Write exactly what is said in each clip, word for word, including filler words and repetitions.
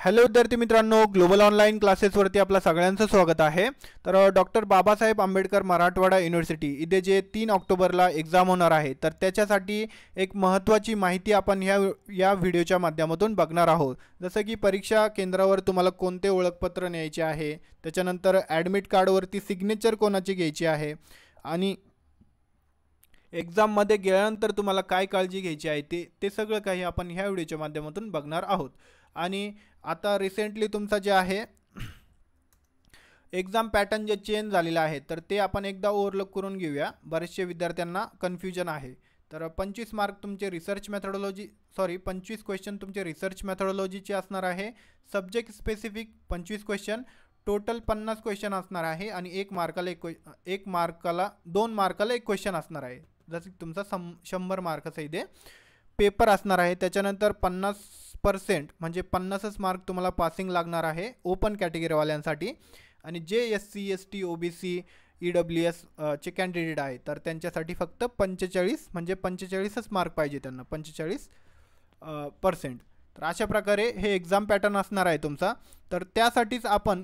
Hello विद्यार्थी मित्रांनो, global online क्लासेसवरती आपलं सगळ्यांचं स्वागत आहे. तर डॉक्टर बाबासाहेब आंबेडकर मराठवाडा युनिव्हर्सिटी इथे जे तीन ऑक्टोबरला एक्झाम होणार आहे, तर त्याच्यासाठी एक महत्त्वाची माहिती आपण ह्या या व्हिडिओच्या माध्यमातून बघणार आहोत. जसं की परीक्षा केंद्रावर तुम्हाला कोणते ओळखपत्र न्यायचे आहे, त्याच्यानंतर ॲडमिट कार्डवरती सिग्नेचर कोणाची घ्यायची आहे आणि एक्झाममध्ये गेल्यानंतर तुम्हाला काय काळजी घ्यायची आहे ते ते सगळं काही आपण ह्या व्हिडिओच्या माध्यमातून बघणार आहोत. आणि आता रिसेंटली तुमचा जे आहे एक्झाम पॅटर्न जे चेंज झालेला आहे, तर ते आपण एकदा ओव्हरलुक करून घेऊया. बरेचसे विद्यार्थ्यांना कन्फ्युजन आहे. तर पंचवीस मार्क तुमचे रिसर्च मेथोडॉलॉजी सॉरी पंचवीस क्वेश्चन तुमचे रिसर्च मेथोडॉलॉजीचे असणार आहे. सब्जेक्ट स्पेसिफिक पंचवीस क्वेश्चन, टोटल पन्नास क्वेश्चन असणार आहे आणि एक मार्काला एक एक मार्काला दोन मार्काला एक क्वेश्चन असणार आहे. जसं की तुमचा सम शंभर मार्काचा इथे पेपर असणार आहे. त्याच्यानंतर पन्नास पर्सेंट म्हणजे पन्नासच मार्क तुम्हाला पासिंग लागणार आहे ओपन कॅटेगरीवाल्यांसाठी. आणि जे S C S T O B C E W S चे कॅन्डिडेट आहे, तर त्यांच्यासाठी फक्त पंचेचाळीस म्हणजे पंचेचाळीसच मार्क पाहिजे त्यांना, पंचेचाळीस पर्सेंट. तर अशा प्रकारे हे एक्झाम पॅटर्न असणार आहे तुमचा. तर त्यासाठीच आपण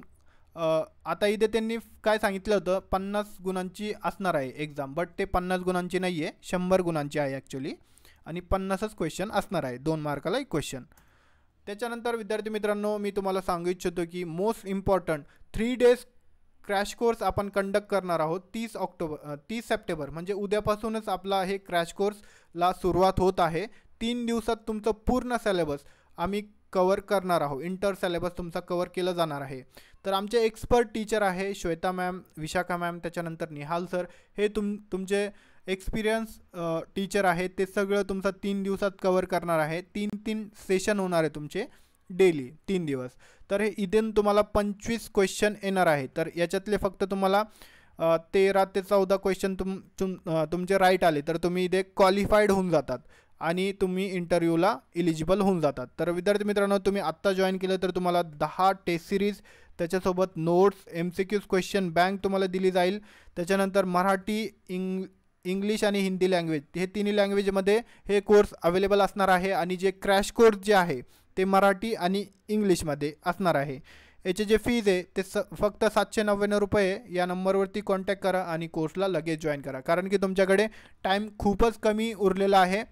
आता इथे त्यांनी काय सांगितलं होतं, पन्नास गुणांची असणार आहे एक्झाम, बट ते पन्नास गुणांची नाही आहे, शंभर गुणांची आहे ॲक्च्युली. आणि पन्नासच क्वेश्चन असणार आहे, दोन मार्काला एक क्वेश्चन. त्याच्यानंतर विद्यार्थी मित्रांनो, मी तुम्हाला सांगू इच्छितो की most important three days crash course आपण कंडक्ट करणार आहोत. तीस ऑक्टोबर तीस सप्टेंबर म्हणजे उद्यापासूनच आपला हे क्रॅश कोर्सला सुरुवात होत आहे. तीन दिवसात तुमचं पूर्ण सिलेबस आम्ही कवर करणार आहोत. इंटर सिलेबस तुमचा कवर केलं जाणार आहे. तर आमचे एक्सपर्ट टीचर आहे श्वेता मॅम, विशाखा मॅम, त्याच्यानंतर निहाल सर, हे तुम तुमचे एक्सपिरियन्स टीचर आहे. ते सगळं तुमचं तीन दिवसात कवर करणार आहे. तीन तीन सेशन होणार आहे तुमचे डेली तीन दिवस. तर हे इथून तुम्हाला पंचवीस क्वेश्चन येणार आहे. तर याच्यातले फक्त तुम्हाला तेरा ते चौदा क्वेश्चन तुम तुम तुमचे राईट आले तर तुम्ही इथे क्वालिफाईड होऊन जातात आणि तुम्ही इंटरव्ह्यूला इलिजिबल होऊन जातात. तर विद्यार्थी मित्रांनो, तुम्ही आत्ता जॉईन केलं तर तुम्हाला दहा टेस्ट सिरीज, त्याच्यासोबत notes, M C Qs, question bank तुम्हाला दिली जाईल. त्याच्यानंतर मराठी, इंग इंग्लिश आणि हिंदी लँग्वेज, हे तिन्ही लँग्वेजमध्ये हे कोर्स अवेलेबल असणार आहे. आणि जे क्रॅश कोर्स जे आहे ते मराठी आणि इंग्लिशमध्ये असणार आहे. याचे जे फीज आहे ते स फक्त सातशे नव्याण्णव रुपये. या नंबरवरती कॉन्टॅक्ट करा आणि कोर्सला लगेच जॉईन करा, कारण की तुमच्याकडे टाईम खूपच कमी उरलेला आहे.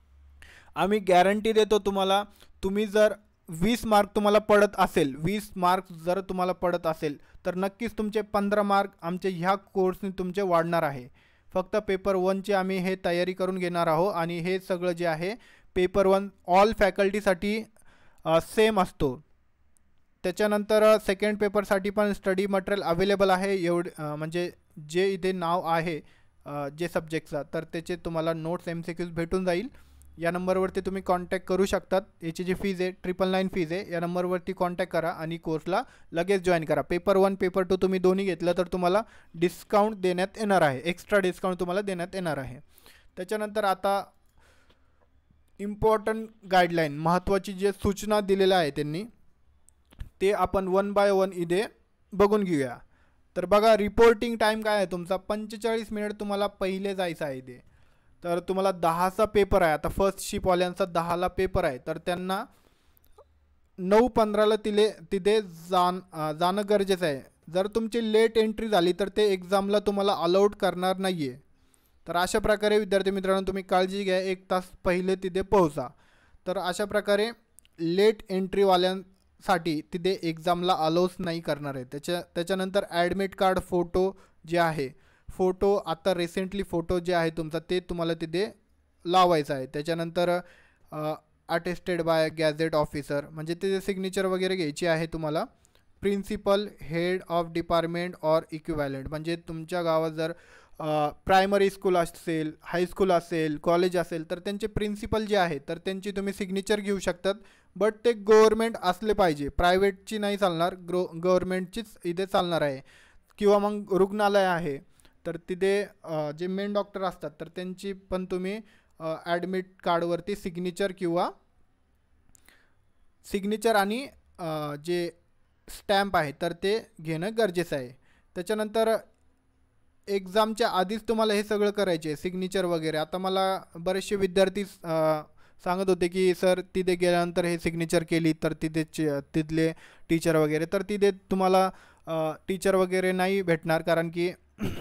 आम्ही गॅरंटी देतो तुम्हाला, तुम्ही जर वीस मार्क तुम्हाला पडत असेल वीस मार्क जर तुम्हाला पडत असेल तर नक्कीच तुमचे पंधरा मार्क आमचे ह्या कोर्सने तुमचे वाढणार आहे. फक्त पेपर वनची आम्ही हे तयारी करून घेणार आहोत आणि हे सगळं जे आहे पेपर वन ऑल फॅकल्टीसाठी सेम असतो. त्याच्यानंतर सेकंड पेपरसाठी पण स्टडी मटेरियल अवेलेबल आहे. एवढे म्हणजे जे इथे नाव आहे जे सब्जेक्टचा, तर त्याचे तुम्हाला नोट्स एम सी क्यूज भेटून जाईल. या नंबरवरती तुम्ही कॉन्टॅक्ट करू शकतात. याची जी फीज आहे ट्रिपल नाईन फीज आहे. या नंबरवरती कॉन्टॅक्ट करा आणि कोर्सला लगेच जॉईन करा. पेपर वन पेपर टू तुम्ही दोन्ही घेतलं तर तुम्हाला डिस्काउंट देण्यात येणार आहे, एक्स्ट्रा डिस्काउंट तुम्हाला देण्यात येणार आहे. त्याच्यानंतर आता इम्पॉर्टंट गाईडलाईन, महत्त्वाची जे सूचना दिलेल्या आहे त्यांनी, ते आपण वन बाय वन इथे बघून घेऊया. तर बघा, रिपोर्टिंग टाईम काय आहे तुमचा, पंचेचाळीस मिनिट तुम्हाला पहिले जायचं आहे इथे. तर तुम्हाला दहाचा पेपर आहे. आता फर्स्ट शिपवाल्यांचा दहाला पेपर आहे, तर त्यांना नऊ पंधराला तिले तिथे जाण जाणं गरजेचं आहे. जर तुमची लेट एंट्री झाली तर ते एक्झामला तुम्हाला अलाउड करणार नाही आहे. तर अशा प्रकारे विद्यार्थी मित्रांनो तुम्ही काळजी घ्या, एक तास पहिले तिथे पोहोचा. तर अशा प्रकारे लेट एंट्रीवाल्यांसाठी तिथे एक्झामला अलाउच नाही करणार आहे. त्याच्या त्याच्यानंतर ॲडमिट कार्ड फोटो जे आहे, फोटो आता रिसेंटली फोटो जे आहे तुमचा ते तुम्हाला तिथे लावायचा आहे. त्याच्यानंतर अटेस्टेड बाय गॅझेट ऑफिसर म्हणजे तिथे सिग्नेचर वगैरे घ्यायची आहे तुम्हाला. Principal, head of department or equivalent म्हणजे तुमच्या गावात जर प्रायमरी स्कूल असेल, हायस्कूल असेल, कॉलेज असेल, तर त्यांचे प्रिन्सिपल जे आहे तर त्यांची तुम्ही सिग्नेचर घेऊ शकतात. बट ते गव्हर्मेंट असले पाहिजे, प्रायव्हेटची नाही चालणार, ग्रो गव्हर्मेंटचीच इथे चालणार आहे. किंवा मग रुग्णालय आहे तर तिथे जे मेन डॉक्टर असतात तर त्यांची पण तुम्ही ॲडमिट कार्डवरती सिग्नेचर किंवा सिग्नेचर आणि जे स्टॅम्प आहे तर ते घेणं गरजेचं आहे. त्याच्यानंतर एक्झामच्या आधीच तुम्हाला हे सगळं करायचे आहे, सिग्नेचर वगैरे. आता मला बरेचसे विद्यार्थी सांगत होते की सर तिथे गेल्यानंतर हे सिग्नेचर केली तर तिथे तिथले टीचर वगैरे, तर तिथे तुम्हाला टीचर वगैरे नाही भेटणार, कारण की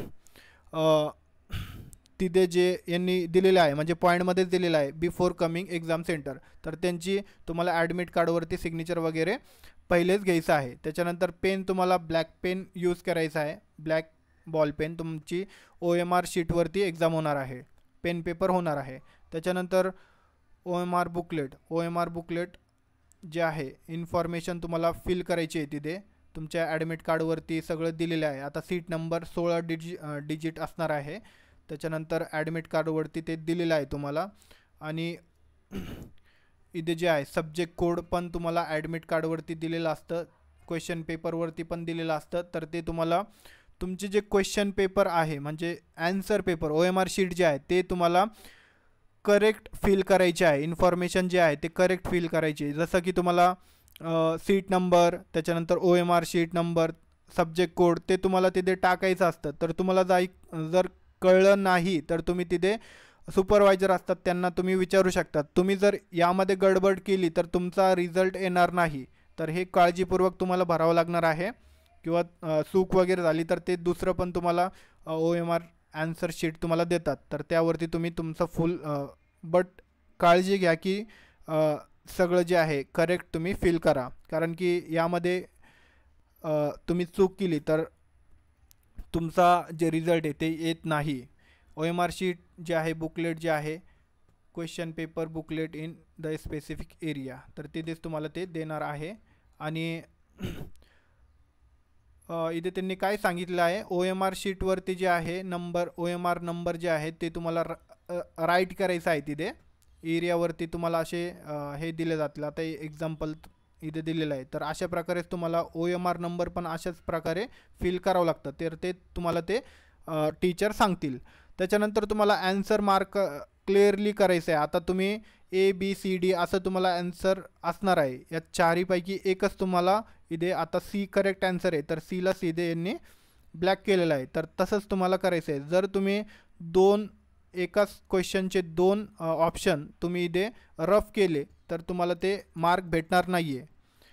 तिथे जे यांनी दिलेलं आहे म्हणजे पॉईंटमध्येच दिलेलं आहे बिफोर कमिंग एक्झाम सेंटर, तर त्यांची तुम्हाला ॲडमिट कार्डवरती सिग्नेचर वगैरे पहिलेच घ्यायचं आहे. त्याच्यानंतर पेन तुम्हाला ब्लॅक पेन यूज करायचा आहे, ब्लॅक बॉल पेन. तुमची ओ एम आर शीटवरती एक्झाम होणार आहे, पेन पेपर होणार आहे. त्याच्यानंतर O M R booklet, O M R booklet जे आहे इन्फॉर्मेशन तुम्हाला फिल करायची आहे तिथे. तुमच्या ॲडमिट कार्डवरती सगळं दिलेलं आहे. आता सीट नंबर सोळा डिजि डिजिट असणार आहे. त्याच्यानंतर ॲडमिट कार्डवरती ते दिलेलं आहे तुम्हाला. आणि इथे जे आहे सब्जेक्ट कोड पण तुम्हाला ॲडमिट कार्डवरती दिलेलं असतं, क्वेश्चन पेपरवरती पण दिलेलं असतं. तर ते तुम्हाला तुमचे जे क्वेश्चन पेपर आहे म्हणजे answer paper O M R sheet जे आहे ते तुम्हाला करेक्ट फिल करायचे आहे. इन्फॉर्मेशन जे आहे ते करेक्ट फिल करायची, जसं की तुम्हाला सीट नंबर, त्याच्यानंतर O M R sheet number, subject code ते तुम्हाला तिथे टाकायचं असतं. तर तुम्हाला जाई जर कळलं नाही तर तुम्ही तिथे सुपरवायझर असतात त्यांना तुम्ही विचारू शकतात. तुम्ही जर यामध्ये गडबड केली तर तुमचा रिझल्ट येणार नाही. तर हे काळजीपूर्वक तुम्हाला भरावं लागणार आहे. किंवा चूक वगैरे झाली तर ते दुसरं पण तुम्हाला O M R answer sheet तुम्हाला देतात, तर त्यावरती तुम्ही तुमचं फुल बट काळजी घ्या की सगळं जे आहे करेक्ट तुम्ही फिल करा, कारण की यामध्ये तुम्ही चूक केली तर तुमचा जे रिझल्ट आहे ते येत नाही. ओ एम आर शीट जे आहे बुकलेट जे आहे question paper booklet in the specific area, तर तिथेच तुम्हाला ते देणार आहे. आणि इथे त्यांनी काय सांगितलं आहे, ओ एम आर शीटवरती जे आहे number O M R number जे आहे ते तुम्हाला राईट करायचं आहे. तिथे एरियावरती तुम्हाला असे हे दिले जातील. आता एक्झाम्पल इथे दिलेलं आहे, तर अशा प्रकारेच तुम्हाला ओ एम आर नंबर पण अशाच प्रकारे फिल करावं लागतं. तर ते तुम्हाला ते टीचर सांगतील. त्याच्यानंतर तुम्हाला ॲन्सर मार्क क्लिअरली करायचं आहे. आता तुम्ही ए बी सी डी असं तुम्हाला ॲन्सर असणार आहे, या चारीपैकी एकच तुम्हाला इथे आता सी करेक्ट ॲन्सर आहे, तर सीला सीधे यांनी ब्लॅक केलेलं आहे. तर तसंच तुम्हाला करायचं आहे. जर तुम्ही दोन एकाच क्वेश्चनचे दोन ऑप्शन तुम्ही इथे रफ केले तर तुम्हाला ते मार्क भेटणार नाही आहे,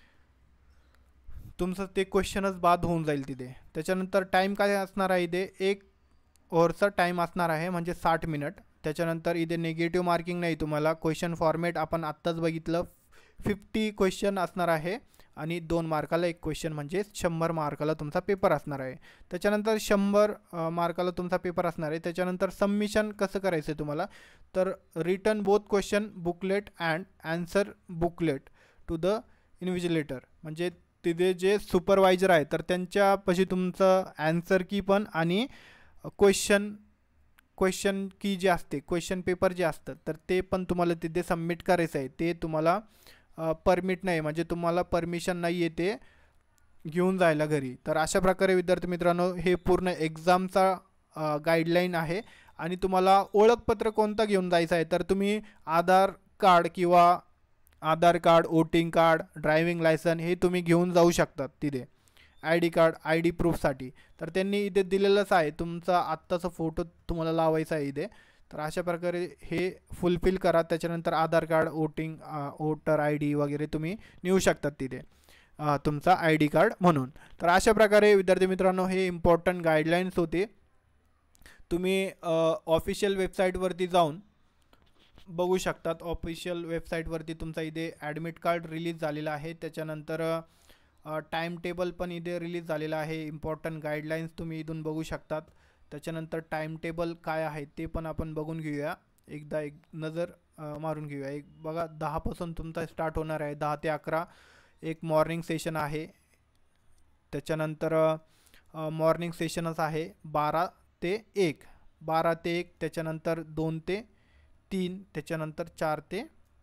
तुमचं ते क्वेश्चनच बाद होऊन जाईल तिथे. त्याच्यानंतर टाईम काय असणार आहे, इथे एक ओव्हरचा टाईम असणार आहे म्हणजे साठ मिनिट. त्याच्यानंतर इथे निगेटिव्ह मार्किंग नाही तुम्हाला. क्वेश्चन फॉर्मेट आपण आत्ताच बघितलं, फिफ्टी क्वेश्चन असणार आहे आणि दोन मार्काला एक क्वेश्चन म्हणजे शंभर मार्काला तुमचा पेपर असणार आहे. त्याच्यानंतर शंभर मार्काला तुमचा पेपर असणार आहे. त्याच्यानंतर सबमिशन कसं करायचं आहे तुम्हाला, तर return both question booklet and answer booklet to the invigilator, म्हणजे तिथे जे सुपरवायझर आहे तर त्यांच्यापाशी तुमचं ॲन्सर की पण आणि क्वेश्चन क्वेश्चन की जे असते क्वेश्चन पेपर जे असतं तर ते पण तुम्हाला तिथे सबमिट करायचं आहे. ते तुम्हाला परमिट नाही, म्हणजे तुम्हाला परमिशन नाही आहे ते घेऊन जायला घरी. तर अशा प्रकारे विद्यार्थी मित्रांनो हे पूर्ण एक्झामचा गाईडलाईन आहे. आणि तुम्हाला ओळखपत्र कोणता घेऊन जायचं आहे, तर तुम्ही आधार कार्ड किंवा Aadhaar card, voting card, driving licence हे तुम्ही घेऊन जाऊ शकतात तिथे. I D card, I D प्रूफसाठी तर त्यांनी इथे दिलेलंच आहे. तुमचा आत्ताचा फोटो तुम्हाला लावायचा आहे इथे. तर अशा प्रकारे हे फुलफिल करा. त्याच्यानंतर Aadhaar card, voting voter I D वगैरे तुम्ही नेऊ शकतात तिथे तुमचा आय डी कार्ड म्हणून. तर अशा प्रकारे विद्यार्थी मित्रांनो हे इम्पॉर्टंट गाईडलाईन्स होते. तुम्ही ऑफिशियल वेबसाईटवरती जाऊन बघू शकतात. ऑफिशियल वेबसाईटवरती तुमचा इथे ॲडमिट कार्ड रिलीज झालेला आहे. त्याच्यानंतर टाईम टेबल पण इथे रिलीज झालेला आहे. इम्पॉर्टंट गाईडलाईन्स तुम्ही इथून बघू शकतात. त्याच्यानंतर टाईम टेबल काय आहे ते पण आपण बघून घेऊया, एकदा एक नजर मारून घेऊया. एक बघा, दहापासून तुमचा स्टार्ट होणार आहे, दहा ते अकरा एक मॉर्निंग सेशन आहे. त्याच्यानंतर मॉर्निंग सेशनच आहे बारा ते एक, बारा ते एक. त्याच्यानंतर दोन ते तीन, त्याच्यानंतर चार ते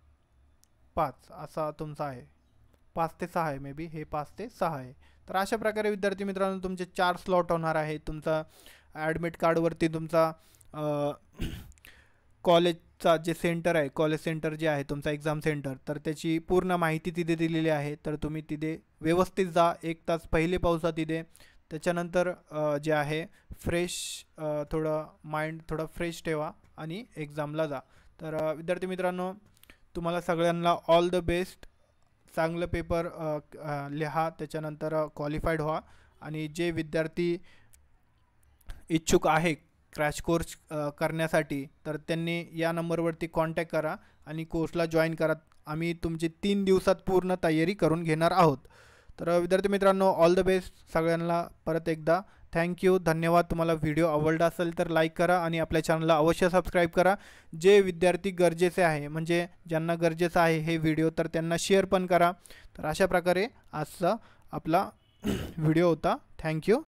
पाच असा तुमचा आहे. पाच ते सहा आहे मे बी, हे पाच ते सहा आहे. तर अशा प्रकारे विद्यार्थी मित्रांनो तुमचे चार स्लॉट होणार आहे. तुमचा ॲडमिट कार्डवरती तुमचा कॉलेजचा जे सेंटर आहे, कॉलेज सेंटर जे आहे तुमचा एक्झाम सेंटर, तर त्याची पूर्ण माहिती तिथे दिलेली आहे. तर तुम्ही तिथे व्यवस्थित जा, एक तास पहिले पावसा तिथे. त्याच्यानंतर जे आहे फ्रेश थोडं माइंड थोडं फ्रेश ठेवा आणि एक्झामला जा. तर विद्यार्थी मित्रांनो तुम्हाला सगळ्यांना ऑल द बेस्ट. चांगलं पेपर लिहा, त्याच्यानंतर क्वालिफाईड व्हा. आणि जे विद्यार्थी इच्छुक आहे क्रॅश कोर्स करण्यासाठी तर त्यांनी या नंबरवरती कॉन्टॅक्ट करा आणि कोर्सला जॉईन करा. आम्ही तुमची तीन दिवसात पूर्ण तयारी करून घेणार आहोत. तर विद्यार्थी मित्रांनो, ऑल द बेस्ट सगळ्यांना परत एकदा. थँक्यू, धन्यवाद. तुम्हाला व्हिडिओ आवडला असेल तर लाईक करा आणि आपल्या चॅनलला अवश्य सबस्क्राईब करा. जे विद्यार्थी गरजेचे आहे, म्हणजे ज्यांना गरजेचं आहे हे व्हिडिओ, तर त्यांना शेअर पण करा. तर अशा प्रकारे आजचा आपला व्हिडिओ होता. थँक्यू.